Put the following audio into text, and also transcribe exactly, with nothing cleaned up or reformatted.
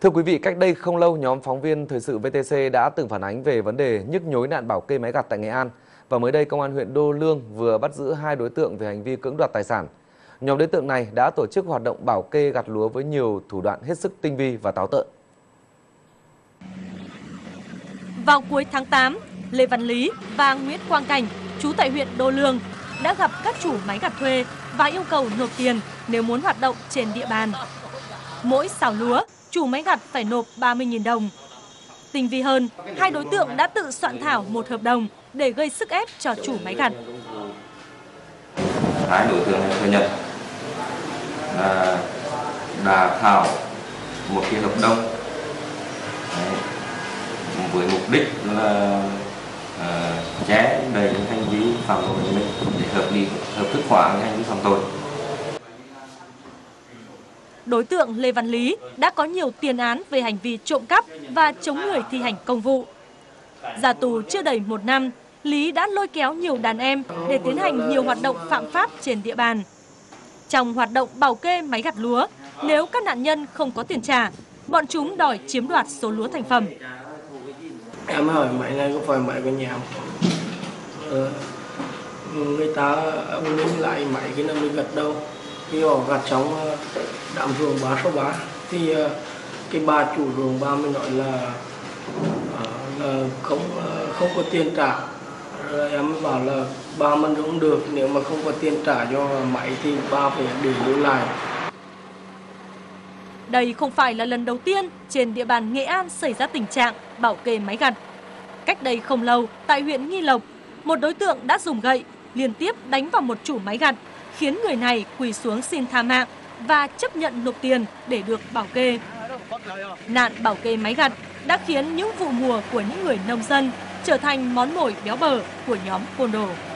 Thưa quý vị, cách đây không lâu, nhóm phóng viên thời sự vê tê xê đã từng phản ánh về vấn đề nhức nhối nạn bảo kê máy gặt tại Nghệ An. Và mới đây, Công an huyện Đô Lương vừa bắt giữ hai đối tượng về hành vi cưỡng đoạt tài sản. Nhóm đối tượng này đã tổ chức hoạt động bảo kê gặt lúa với nhiều thủ đoạn hết sức tinh vi và táo tợn. Vào cuối tháng tám, Lê Văn Lý và Nguyễn Quang Cảnh, trú tại huyện Đô Lương, đã gặp các chủ máy gặt thuê và yêu cầu nộp tiền nếu muốn hoạt động trên địa bàn. Mỗi xào lúa, chủ máy gặt phải nộp ba mươi nghìn đồng. Tinh vi hơn, hai đối tượng đã tự soạn thảo một hợp đồng để gây sức ép cho chủ máy gặt. Hai đối tượng này thừa nhận là đã thảo một cái hợp đồng đấy, với mục đích là uh, che đậy hành vi phạm tội của mình để hợp lý hợp thức hóa hành vi phạm tội. Đối tượng Lê Văn Lý đã có nhiều tiền án về hành vi trộm cắp và chống người thi hành công vụ. Ra tù chưa đầy một năm, Lý đã lôi kéo nhiều đàn em để tiến hành nhiều hoạt động phạm pháp trên địa bàn. Trong hoạt động bảo kê máy gặt lúa, nếu các nạn nhân không có tiền trả, bọn chúng đòi chiếm đoạt số lúa thành phẩm. Em hỏi máy này có phải máy của nhà không? Ờ, người ta ông lấy lại máy cái nào mình gặt đâu. Khi họ gặt xong đạm ruộng ba số ba thì cái bà chủ ruộng ba mới nói là, là không không có tiền trả. Rồi em mới bảo là ba mình cũng được, nếu mà không có tiền trả cho máy thì ba phải để lưu lại. Đây không phải là lần đầu tiên trên địa bàn Nghệ An xảy ra tình trạng bảo kê máy gặt. Cách đây không lâu, tại huyện Nghi Lộc, một đối tượng đã dùng gậy liên tiếp đánh vào một chủ máy gặt, khiến người này quỳ xuống xin tha mạng và chấp nhận nộp tiền để được bảo kê. Nạn bảo kê máy gặt đã khiến những vụ mùa của những người nông dân trở thành món mồi béo bở của nhóm côn đồ.